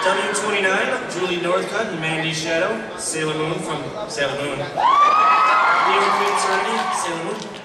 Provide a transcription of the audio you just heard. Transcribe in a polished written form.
W29, Julie Northcutt and Mandy Shadow, Sailor Moon from Sailor Moon. New Queen Serenity, Sailor Moon.